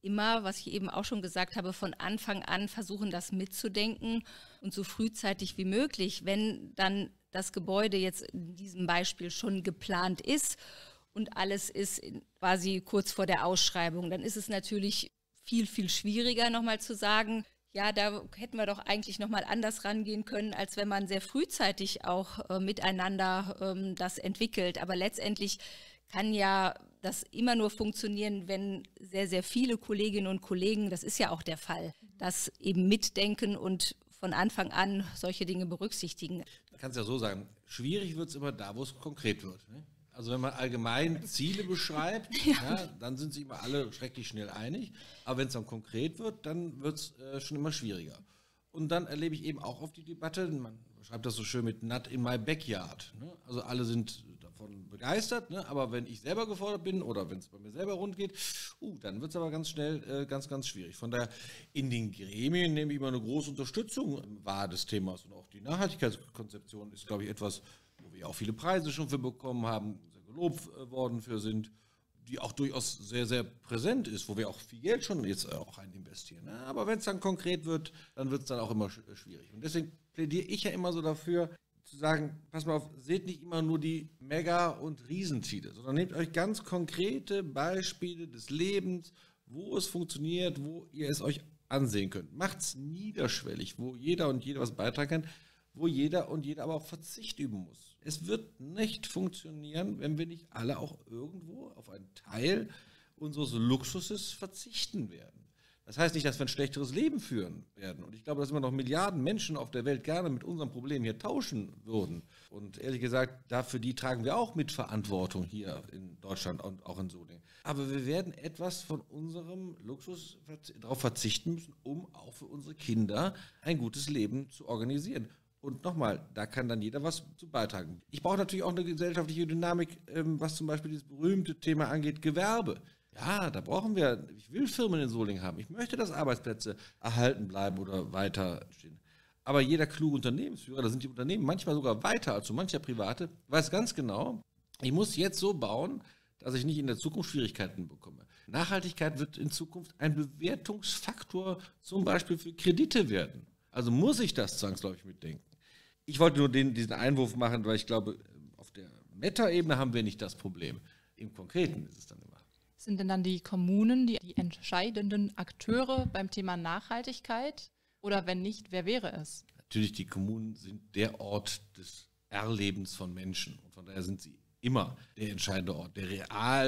immer, was ich eben auch schon gesagt habe, von Anfang an versuchen, das mitzudenken und so frühzeitig wie möglich, wenn dann das Gebäude jetzt in diesem Beispiel schon geplant ist und alles ist quasi kurz vor der Ausschreibung, dann ist es natürlich viel, viel schwieriger nochmal zu sagen, ja, da hätten wir doch eigentlich nochmal anders rangehen können, als wenn man sehr frühzeitig auch miteinander das entwickelt. Aber letztendlich kann ja das immer nur funktionieren, wenn sehr, sehr viele Kolleginnen und Kollegen, das ist ja auch der Fall, das eben mitdenken und von Anfang an solche Dinge berücksichtigen. Man kann es ja so sagen, schwierig wird es immer da, wo es konkret wird. Ne? Also wenn man allgemein Ziele beschreibt, ja, dann sind sich immer alle schrecklich schnell einig. Aber wenn es dann konkret wird, dann wird es schon immer schwieriger. Und dann erlebe ich eben auch auf die Debatte, man beschreibt das so schön mit not in my backyard. Ne? Also alle sind davon begeistert, ne? Aber wenn ich selber gefordert bin oder wenn es bei mir selber rund geht, dann wird es aber ganz schnell ganz, ganz schwierig. Von daher in den Gremien nehme ich immer eine große Unterstützung wahr des Themas. Und auch die Nachhaltigkeitskonzeption ist, glaube ich, etwas, wo wir auch viele Preise schon für bekommen haben, sehr gelobt worden für sind, die auch durchaus sehr, sehr präsent ist, wo wir auch viel Geld schon jetzt auch rein investieren. Ne? Aber wenn es dann konkret wird, dann wird es dann auch immer schwierig. Und deswegen plädiere ich ja immer so dafür, zu sagen, pass mal auf, seht nicht immer nur die Mega- und Riesenziele, sondern nehmt euch ganz konkrete Beispiele des Lebens, wo es funktioniert, wo ihr es euch ansehen könnt. Macht es niederschwellig, wo jeder und jede was beitragen kann, wo jeder und jede aber auch Verzicht üben muss. Es wird nicht funktionieren, wenn wir nicht alle auch irgendwo auf einen Teil unseres Luxuses verzichten werden. Das heißt nicht, dass wir ein schlechteres Leben führen werden. Und ich glaube, dass immer noch Milliarden Menschen auf der Welt gerne mit unserem Problem hier tauschen würden. Und ehrlich gesagt, dafür die tragen wir auch mit Verantwortung hier in Deutschland und auch in Solingen. Aber wir werden etwas von unserem Luxus darauf verzichten müssen, um auch für unsere Kinder ein gutes Leben zu organisieren. Und nochmal, da kann dann jeder was zu beitragen. Ich brauche natürlich auch eine gesellschaftliche Dynamik, was zum Beispiel dieses berühmte Thema angeht, Gewerbe. Ja, da brauchen wir, ich will Firmen in Solingen haben. Ich möchte, dass Arbeitsplätze erhalten bleiben oder weiterstehen. Aber jeder kluge Unternehmensführer, da sind die Unternehmen manchmal sogar weiter als so mancher Private, weiß ganz genau, ich muss jetzt so bauen, dass ich nicht in der Zukunft Schwierigkeiten bekomme. Nachhaltigkeit wird in Zukunft ein Bewertungsfaktor zum Beispiel für Kredite werden. Also muss ich das zwangsläufig mitdenken. Ich wollte nur diesen Einwurf machen, weil ich glaube, auf der Meta-Ebene haben wir nicht das Problem. Im Konkreten ist es dann immer. Sind denn dann die Kommunen die entscheidenden Akteure beim Thema Nachhaltigkeit? Oder wenn nicht, wer wäre es? Natürlich, die Kommunen sind der Ort des Erlebens von Menschen. Und von daher sind sie immer der entscheidende Ort. Der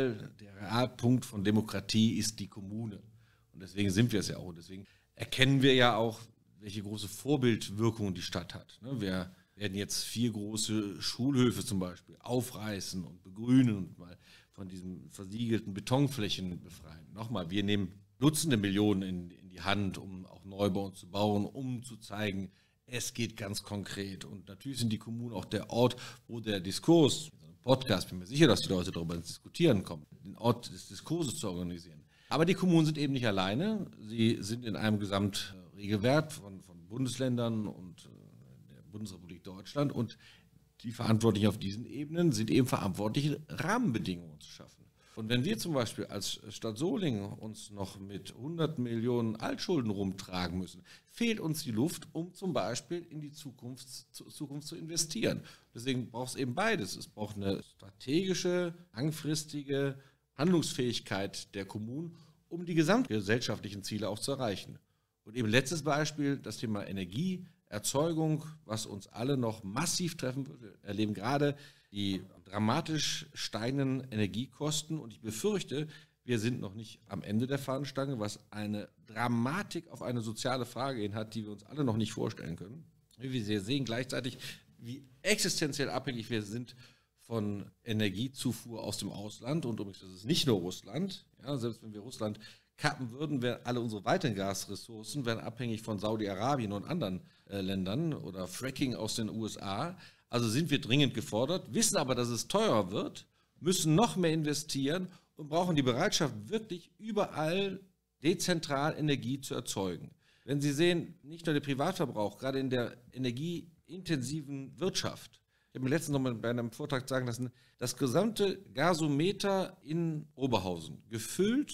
Realpunkt von Demokratie ist die Kommune. Und deswegen sind wir es ja auch. Und deswegen erkennen wir ja auch, welche große Vorbildwirkung die Stadt hat. Wir werden jetzt 4 große Schulhöfe zum Beispiel aufreißen und begrünen und mal von diesen versiegelten Betonflächen befreien. Nochmal, wir nehmen Dutzende Millionen in die Hand, um auch Neubau zu bauen, um zu zeigen, es geht ganz konkret. Und natürlich sind die Kommunen auch der Ort, wo der Diskurs, in so einem Podcast, bin mir sicher, dass die Leute darüber ins Diskutieren kommen, den Ort des Diskurses zu organisieren. Aber die Kommunen sind eben nicht alleine. Sie sind in einem Gesamtregelwerk von Bundesländern und der Bundesrepublik Deutschland. Und die Verantwortlichen auf diesen Ebenen sind eben verantwortlich, Rahmenbedingungen zu schaffen. Und wenn wir zum Beispiel als Stadt Solingen uns noch mit 100 Millionen Altschulden rumtragen müssen, fehlt uns die Luft, um zum Beispiel in die Zukunft zu investieren. Deswegen braucht es eben beides. Es braucht eine strategische, langfristige Handlungsfähigkeit der Kommunen, um die gesamtgesellschaftlichen Ziele auch zu erreichen. Und eben letztes Beispiel, das Thema Energieerzeugung, was uns alle noch massiv treffen wird. Wir erleben gerade die dramatisch steigenden Energiekosten und ich befürchte, wir sind noch nicht am Ende der Fahnenstange, was eine Dramatik auf eine soziale Frage hin hat, die wir uns alle noch nicht vorstellen können. Wir sehen gleichzeitig, wie existenziell abhängig wir sind von Energiezufuhr aus dem Ausland und übrigens, das ist nicht nur Russland, ja, selbst wenn wir Russland kappen würden, wären alle unsere weiteren Gasressourcen wären abhängig von Saudi-Arabien und anderen Ländern oder Fracking aus den USA. Also sind wir dringend gefordert, wissen aber, dass es teurer wird, müssen noch mehr investieren und brauchen die Bereitschaft, wirklich überall dezentral Energie zu erzeugen. Wenn Sie sehen, nicht nur der Privatverbrauch, gerade in der energieintensiven Wirtschaft. Ich habe mir letztens noch mal bei einem Vortrag sagen lassen, das gesamte Gasometer in Oberhausen, gefüllt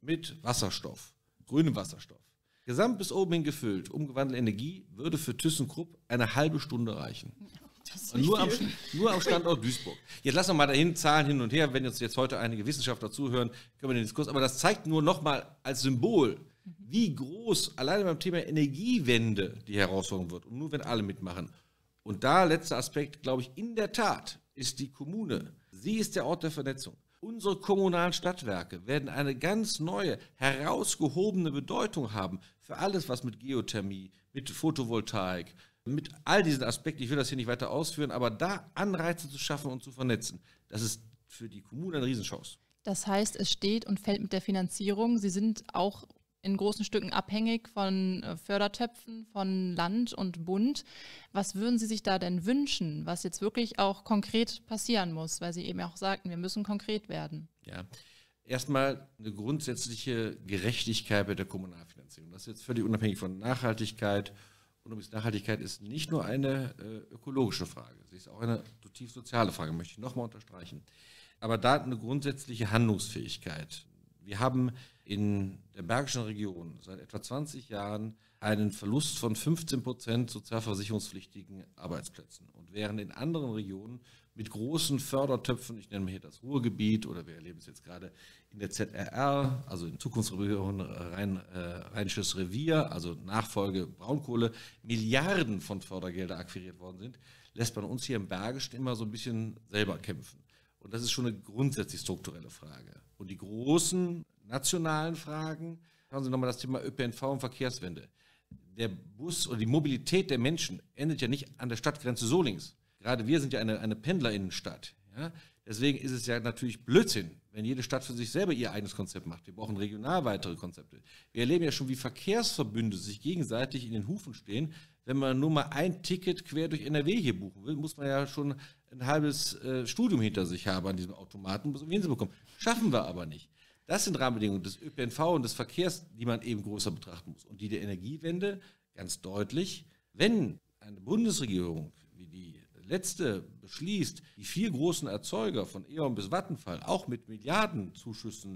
mit Wasserstoff, grünem Wasserstoff, gesamt bis oben hin gefüllt, umgewandelte Energie, würde für ThyssenKrupp eine halbe Stunde reichen. Und nur am Standort Duisburg. Jetzt lassen wir mal dahin, Zahlen hin und her. Wenn uns jetzt heute einige Wissenschaftler zuhören, können wir den Diskurs. Aber das zeigt nur nochmal als Symbol, wie groß alleine beim Thema Energiewende die Herausforderung wird. Und nur wenn alle mitmachen. Und da, letzter Aspekt, glaube ich, in der Tat ist die Kommune. Sie ist der Ort der Vernetzung. Unsere kommunalen Stadtwerke werden eine ganz neue, herausgehobene Bedeutung haben für alles, was mit Geothermie, mit Photovoltaik, mit all diesen Aspekten, ich will das hier nicht weiter ausführen, aber da Anreize zu schaffen und zu vernetzen, das ist für die Kommune eine Riesenchance. Das heißt, es steht und fällt mit der Finanzierung. Sie sind auch in großen Stücken abhängig von Fördertöpfen, von Land und Bund. Was würden Sie sich da denn wünschen, was jetzt wirklich auch konkret passieren muss? Weil Sie eben auch sagten, wir müssen konkret werden. Ja, erstmal eine grundsätzliche Gerechtigkeit bei der Kommunalfinanzierung. Das ist jetzt völlig unabhängig von Nachhaltigkeit. Und übrigens, Nachhaltigkeit ist nicht nur eine ökologische Frage, sie ist auch eine zutiefst soziale Frage, möchte ich nochmal unterstreichen. Aber da eine grundsätzliche Handlungsfähigkeit. Wir haben in der Bergischen Region seit etwa 20 Jahren einen Verlust von 15% sozialversicherungspflichtigen Arbeitsplätzen. Und während in anderen Regionen mit großen Fördertöpfen, ich nenne mal hier das Ruhrgebiet oder wir erleben es jetzt gerade in der ZRR, also in Zukunftsregion Rheinisches Revier, also Nachfolge Braunkohle, Milliarden von Fördergelder akquiriert worden sind, lässt man uns hier im Bergischen immer so ein bisschen selber kämpfen. Und das ist schon eine grundsätzlich strukturelle Frage. Und die großen nationalen Fragen, schauen Sie nochmal das Thema ÖPNV und Verkehrswende. Der Bus oder die Mobilität der Menschen endet ja nicht an der Stadtgrenze Solings. Gerade wir sind ja eine Pendlerinnenstadt. Ja? Deswegen ist es ja natürlich Blödsinn, wenn jede Stadt für sich selber ihr eigenes Konzept macht. Wir brauchen regional weitere Konzepte. Wir erleben ja schon, wie Verkehrsverbünde sich gegenseitig in den Hufen stehen. Wenn man nur mal ein Ticket quer durch NRW hier buchen will, muss man ja schon ein halbes Studium hinter sich haben an diesem Automaten, um ihn zu bekommen. Schaffen wir aber nicht. Das sind Rahmenbedingungen des ÖPNV und des Verkehrs, die man eben größer betrachten muss. Und die der Energiewende ganz deutlich, wenn eine Bundesregierung wie die letzte beschließt, die 4 großen Erzeuger von E.ON bis Vattenfall auch mit Milliardenzuschüssen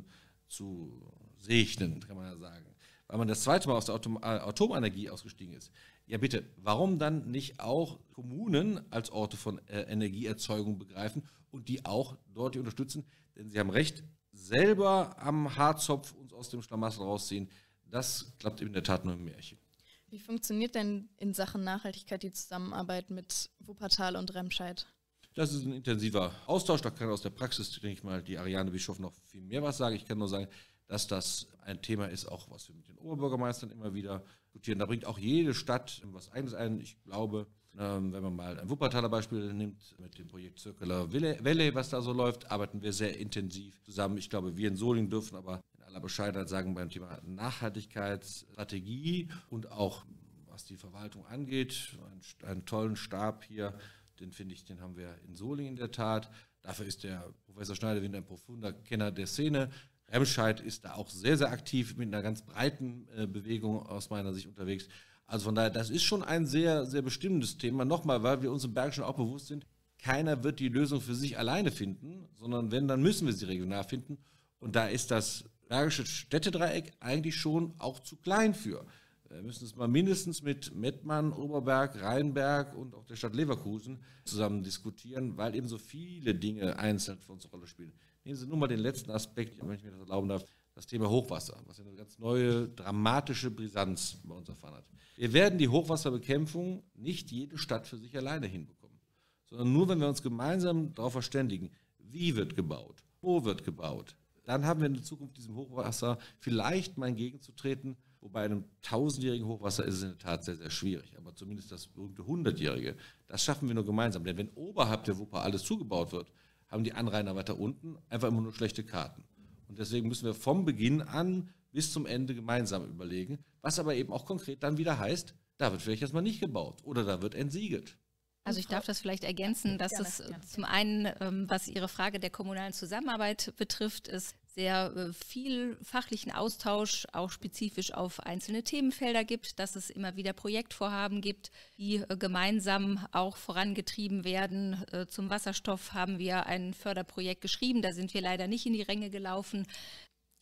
zu segnen, kann man ja sagen, weil man das zweite Mal aus der Atomenergie ausgestiegen ist. Ja bitte, warum dann nicht auch Kommunen als Orte von Energieerzeugung begreifen und die auch dort unterstützen? Denn Sie haben recht, selber am Haarzopf uns aus dem Schlamassel rausziehen, das klappt in der Tat nur im Märchen. Wie funktioniert denn in Sachen Nachhaltigkeit die Zusammenarbeit mit Wuppertal und Remscheid? Das ist ein intensiver Austausch, da kann aus der Praxis, denke ich mal, die Ariane Bischof noch viel mehr was sagen. Ich kann nur sagen, dass das ein Thema ist, auch was wir mit den Oberbürgermeistern immer wieder diskutieren. Da bringt auch jede Stadt was Eigenes ein. Ich glaube, wenn man mal ein Wuppertaler Beispiel nimmt, mit dem Projekt Circular Valley, was da so läuft, arbeiten wir sehr intensiv zusammen. Ich glaube, wir in Solingen dürfen aber in aller Bescheidenheit sagen, beim Thema Nachhaltigkeitsstrategie und auch was die Verwaltung angeht, einen tollen Stab hier, den finde ich, den haben wir in Solingen in der Tat. Dafür ist der Professor Schneiderwind ein profunder Kenner der Szene. Remscheid ist da auch sehr, sehr aktiv mit einer ganz breiten Bewegung aus meiner Sicht unterwegs. Also von daher, das ist schon ein sehr, sehr bestimmendes Thema. Nochmal, weil wir uns im Bergischen auch bewusst sind, keiner wird die Lösung für sich alleine finden, sondern wenn, dann müssen wir sie regional finden. Und da ist das Bergische Städtedreieck eigentlich schon auch zu klein für. Wir müssen es mal mindestens mit Mettmann, Oberberg, Rheinberg und auch der Stadt Leverkusen zusammen diskutieren, weil eben so viele Dinge einzeln für uns eine Rolle spielen. Nehmen Sie nur mal den letzten Aspekt, wenn ich mir das erlauben darf, das Thema Hochwasser, was eine ganz neue, dramatische Brisanz bei uns erfahren hat. Wir werden die Hochwasserbekämpfung nicht jede Stadt für sich alleine hinbekommen, sondern nur, wenn wir uns gemeinsam darauf verständigen, wie wird gebaut, wo wird gebaut. Dann haben wir in der Zukunft diesem Hochwasser vielleicht mal entgegenzutreten, wobei einem 1000-jährigen Hochwasser ist es in der Tat sehr, sehr schwierig. Aber zumindest das berühmte 100-jährige, das schaffen wir nur gemeinsam. Denn wenn oberhalb der Wupper alles zugebaut wird, haben die Anrainer weiter unten einfach immer nur schlechte Karten. Und deswegen müssen wir vom Beginn an bis zum Ende gemeinsam überlegen, was aber eben auch konkret dann wieder heißt, da wird vielleicht erstmal nicht gebaut oder da wird entsiegelt. Also ich darf das vielleicht ergänzen, dass es zum einen, was Ihre Frage der kommunalen Zusammenarbeit betrifft, ist sehr viel fachlichen Austausch, auch spezifisch auf einzelne Themenfelder gibt, dass es immer wieder Projektvorhaben gibt, die gemeinsam auch vorangetrieben werden. Zum Wasserstoff haben wir ein Förderprojekt geschrieben, da sind wir leider nicht in die Ränge gelaufen.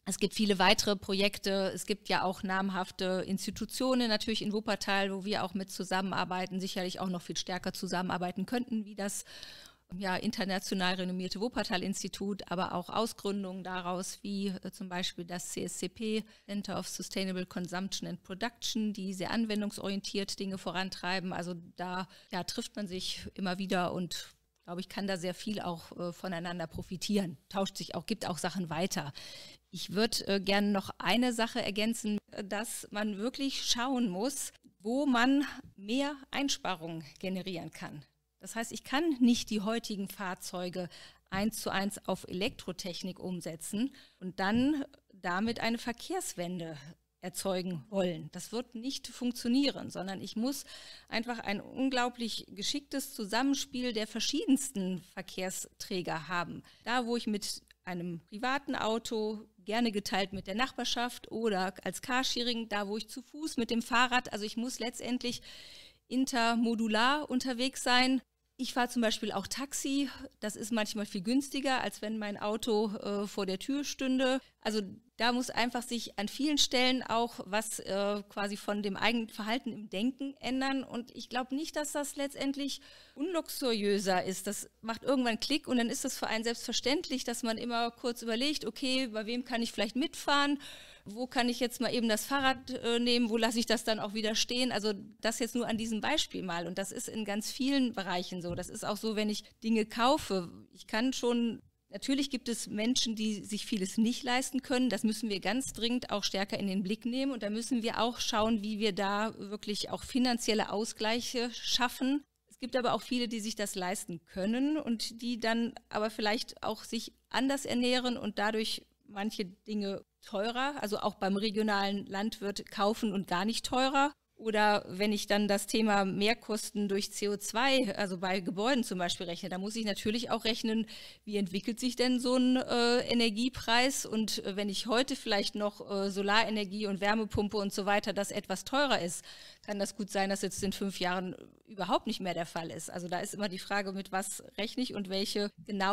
Es gibt viele weitere Projekte. Es gibt ja auch namhafte Institutionen natürlich in Wuppertal, wo wir auch mit zusammenarbeiten, sicherlich auch noch viel stärker zusammenarbeiten könnten, wie das international renommierte Wuppertal-Institut, aber auch Ausgründungen daraus, wie zum Beispiel das CSCP, Center of Sustainable Consumption and Production, die sehr anwendungsorientiert Dinge vorantreiben. Also da trifft man sich immer wieder und, glaube ich, kann da sehr viel auch voneinander profitieren, tauscht sich auch, gibt auch Sachen weiter. Ich würde gerne noch eine Sache ergänzen, dass man wirklich schauen muss, wo man mehr Einsparungen generieren kann. Das heißt, ich kann nicht die heutigen Fahrzeuge 1:1 auf Elektrotechnik umsetzen und dann damit eine Verkehrswende erzeugen wollen. Das wird nicht funktionieren, sondern ich muss einfach ein unglaublich geschicktes Zusammenspiel der verschiedensten Verkehrsträger haben. Da, wo ich mit einem privaten Auto, gerne geteilt mit der Nachbarschaft oder als Carsharing, da, wo ich zu Fuß mit dem Fahrrad, also ich muss letztendlich intermodular unterwegs sein. Ich fahre zum Beispiel auch Taxi, das ist manchmal viel günstiger, als wenn mein Auto vor der Tür stünde. Also da muss einfach sich an vielen Stellen auch was quasi von dem eigenen Verhalten im Denken ändern. Und ich glaube nicht, dass das letztendlich unluxuriöser ist. Das macht irgendwann Klick und dann ist das für einen selbstverständlich, dass man immer kurz überlegt, okay, bei wem kann ich vielleicht mitfahren? Wo kann ich jetzt mal eben das Fahrrad nehmen, wo lasse ich das dann auch wieder stehen? Also das jetzt nur an diesem Beispiel mal. Und das ist in ganz vielen Bereichen so. Das ist auch so, wenn ich Dinge kaufe. Ich kann schon, natürlich gibt es Menschen, die sich vieles nicht leisten können. Das müssen wir ganz dringend auch stärker in den Blick nehmen. Und da müssen wir auch schauen, wie wir da wirklich auch finanzielle Ausgleiche schaffen. Es gibt aber auch viele, die sich das leisten können und die dann aber vielleicht auch sich anders ernähren und dadurch manche Dinge teurer, also auch beim regionalen Landwirt kaufen und gar nicht teurer. Oder wenn ich dann das Thema Mehrkosten durch CO2, also bei Gebäuden zum Beispiel rechne, da muss ich natürlich auch rechnen, wie entwickelt sich denn so ein Energiepreis. Und wenn ich heute vielleicht noch Solarenergie und Wärmepumpe und so weiter, das etwas teurer ist, kann das gut sein, dass jetzt in 5 Jahren überhaupt nicht mehr der Fall ist. Also da ist immer die Frage, mit was rechne ich und welche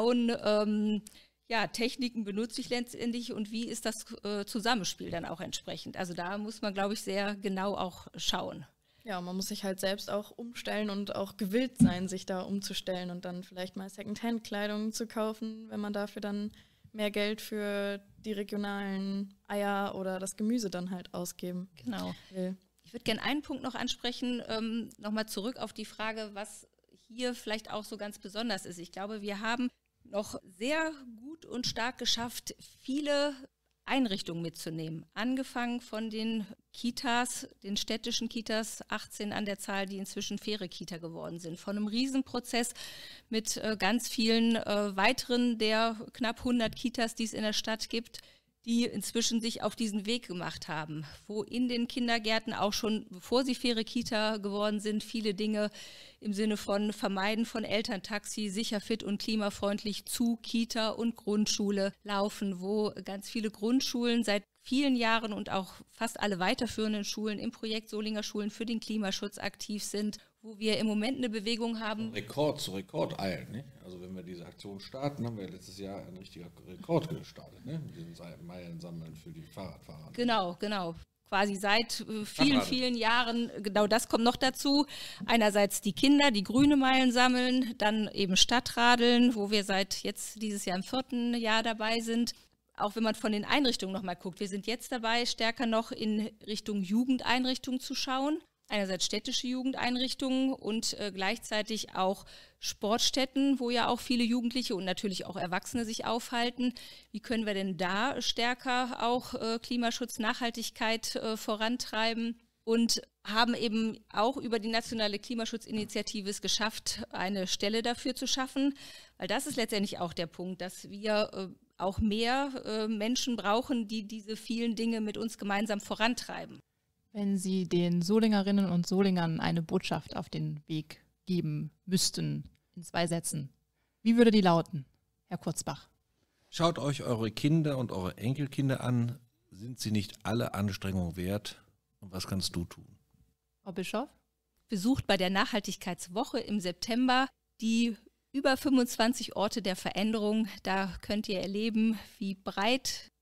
genauen Techniken benutze ich letztendlich und wie ist das Zusammenspiel dann auch entsprechend. Also da muss man, glaube ich, sehr genau auch schauen. Ja, man muss sich halt selbst auch umstellen und auch gewillt sein, sich da umzustellen und dann vielleicht mal Secondhand-Kleidung zu kaufen, wenn man dafür dann mehr Geld für die regionalen Eier oder das Gemüse dann halt ausgeben will. Ich würde gerne einen Punkt noch ansprechen, nochmal zurück auf die Frage, was hier vielleicht auch so ganz besonders ist. Ich glaube, wir haben noch sehr gut und stark geschafft, viele Einrichtungen mitzunehmen. Angefangen von den Kitas, den städtischen Kitas, 18 an der Zahl, die inzwischen faire Kita geworden sind. Von einem Riesenprozess mit ganz vielen weiteren der knapp 100 Kitas, die es in der Stadt gibt, die inzwischen sich auf diesen Weg gemacht haben, wo in den Kindergärten auch schon, bevor sie faire Kita geworden sind, viele Dinge im Sinne von Vermeiden von Elterntaxi, sicher, fit und klimafreundlich zu Kita und Grundschule laufen, wo ganz viele Grundschulen seit vielen Jahren und auch fast alle weiterführenden Schulen im Projekt Solinger Schulen für den Klimaschutz aktiv sind, wo wir im Moment eine Bewegung haben. Rekord zu Rekord eilen. Ne? Also wenn wir diese Aktion starten, haben wir letztes Jahr ein richtiger Rekord gestartet, ne? Mit diesen Meilen sammeln für die Fahrradfahrer. Genau. Quasi seit vielen Jahren, genau das kommt noch dazu. Einerseits die Kinder, die grüne Meilen sammeln, dann eben Stadtradeln, wo wir seit jetzt dieses Jahr im 4. Jahr dabei sind. Auch wenn man von den Einrichtungen nochmal guckt, wir sind jetzt dabei, stärker noch in Richtung Jugendeinrichtungen zu schauen. Einerseits städtische Jugendeinrichtungen und gleichzeitig auch Sportstätten, wo ja auch viele Jugendliche und natürlich auch Erwachsene sich aufhalten. Wie können wir denn da stärker auch Klimaschutz, Nachhaltigkeit vorantreiben? Und haben eben auch über die nationale Klimaschutzinitiative es geschafft, eine Stelle dafür zu schaffen. Weil das ist letztendlich auch der Punkt, dass wir auch mehr Menschen brauchen, die diese vielen Dinge mit uns gemeinsam vorantreiben. Wenn Sie den Solingerinnen und Solingern eine Botschaft auf den Weg geben müssten, in 2 Sätzen, wie würde die lauten, Herr Kurzbach? Schaut euch eure Kinder und eure Enkelkinder an. Sind sie nicht alle Anstrengungen wert? Und was kannst du tun? Frau Bischoff? Besucht bei der Nachhaltigkeitswoche im September die über 25 Orte der Veränderung. Da könnt ihr erleben, wie breit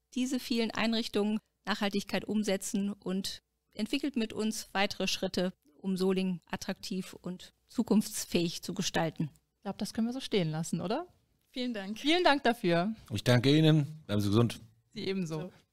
diese vielen Einrichtungen Nachhaltigkeit umsetzen und entwickelt mit uns weitere Schritte, um Solingen attraktiv und zukunftsfähig zu gestalten. Ich glaube, das können wir so stehen lassen, oder? Vielen Dank. Vielen Dank dafür. Ich danke Ihnen. Bleiben Sie gesund. Sie ebenso. So.